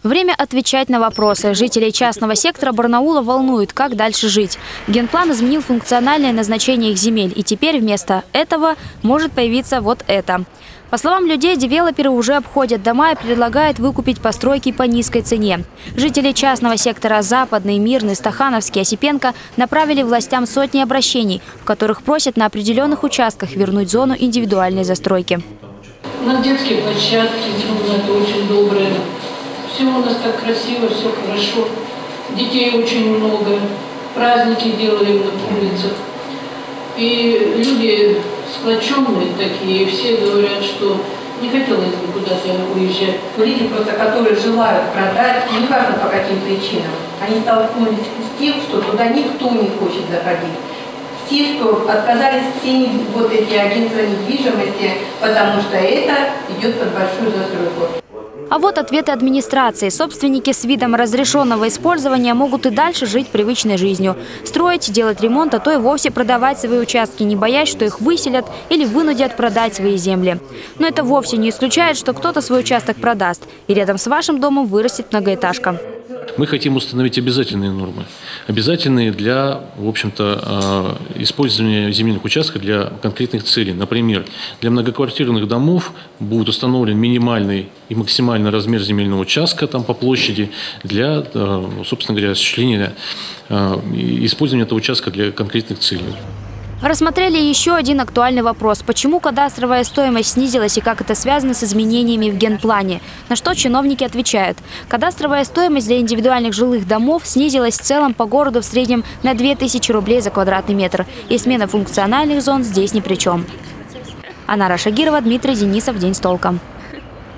Время отвечать на вопросы. Жителей частного сектора Барнаула волнует, как дальше жить. Генплан изменил функциональное назначение их земель, и теперь вместо этого может появиться вот это. По словам людей, девелоперы уже обходят дома и предлагают выкупить постройки по низкой цене. Жители частного сектора Западный, Мирный, Стахановский, Осипенко направили властям сотни обращений, в которых просят на определенных участках вернуть зону индивидуальной застройки. У нас детские площадки, это очень добрые. Все у нас так красиво, все хорошо. Детей очень много. Праздники делаем на улицах. И люди сплоченные такие, все говорят, что не хотелось бы куда-то уезжать. Люди, просто которые желают продать, неважно по каким причинам, они столкнулись с тем, что туда никто не хочет заходить. Все, что отказались, все вот эти агентства недвижимости, потому что это идет под большую застройку. А вот ответы администрации. Собственники с видом разрешенного использования могут и дальше жить привычной жизнью. Строить, делать ремонт, а то и вовсе продавать свои участки, не боясь, что их выселят или вынудят продать свои земли. Но это вовсе не исключает, что кто-то свой участок продаст, и рядом с вашим домом вырастет многоэтажка. Мы хотим установить обязательные нормы. Обязательные для, в общем-то, использования земельных участков для конкретных целей. Например, для многоквартирных домов будет установлен минимальный и максимальный размер земельного участка там, по площади для, собственно говоря, осуществления использования этого участка для конкретных целей. Рассмотрели еще один актуальный вопрос. Почему кадастровая стоимость снизилась и как это связано с изменениями в генплане? На что чиновники отвечают. Кадастровая стоимость для индивидуальных жилых домов снизилась в целом по городу в среднем на 2000 рублей за квадратный метр. И смена функциональных зон здесь ни при чем. Анара Шагирова, Дмитрий Денисов. День с толком.